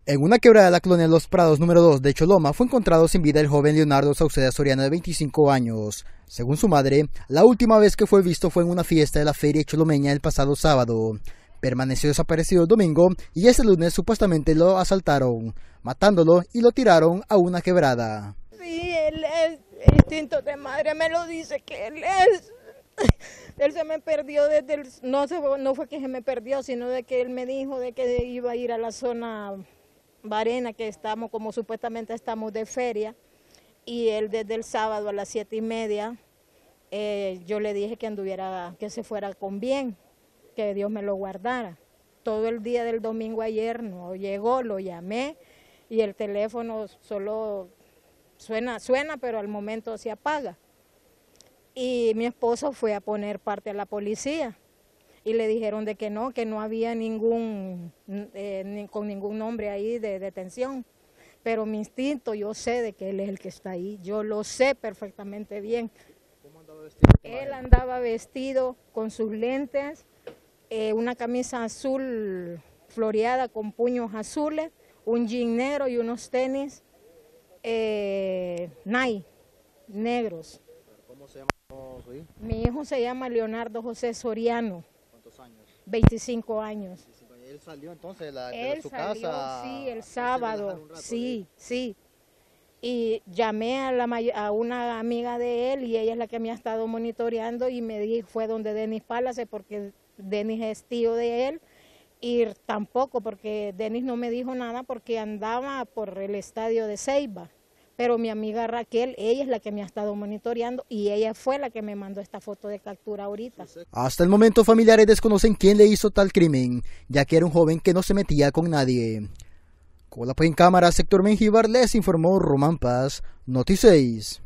En una quebrada de la colonia Los Prados número 2 de Choloma fue encontrado sin vida el joven Leonardo Sauceda Soriano de 25 años. Según su madre, la última vez que fue visto fue en una fiesta de la feria cholomeña el pasado sábado. Permaneció desaparecido el domingo y este lunes supuestamente lo asaltaron, matándolo y lo tiraron a una quebrada. Sí, él es, el instinto de madre me lo dice que él es. Él se me perdió desde el, no fue que se me perdió, sino de que él me dijo de que iba a ir a la zona Barena, que estamos, como supuestamente estamos de feria, y él desde el sábado a las 7:30, yo le dije que anduviera, que se fuera con bien, que Dios me lo guardara. Todo el día del domingo ayer no llegó, lo llamé y el teléfono solo suena, pero al momento se apaga. Y mi esposo fue a poner parte a la policía y le dijeron de que no había ningún, con ningún nombre ahí de detención. Pero mi instinto, yo sé de que él es el que está ahí, yo lo sé perfectamente bien. ¿Cómo andaba vestido? Él andaba vestido con sus lentes, una camisa azul floreada con puños azules, un jean negro y unos tenis Nike negros. ¿Cómo se llama su hijo? Mi hijo se llama Leonardo José Soriano. ¿Cuántos años? 25 años. Él salió entonces de su salió, casa. Sí, el sábado, sí. Y llamé a una amiga de él y ella es la que me ha estado monitoreando y me dijo, fue donde Denis Palace, porque Denis es tío de él, y tampoco porque Denis no me dijo nada porque andaba por el estadio de Ceiba. Pero mi amiga Raquel, ella es la que me ha estado monitoreando y ella fue la que me mandó esta foto de captura ahorita. Hasta el momento familiares desconocen quién le hizo tal crimen, ya que era un joven que no se metía con nadie. Con la en cámara, Sector Mengíbar les informó Román Paz, Noti 6.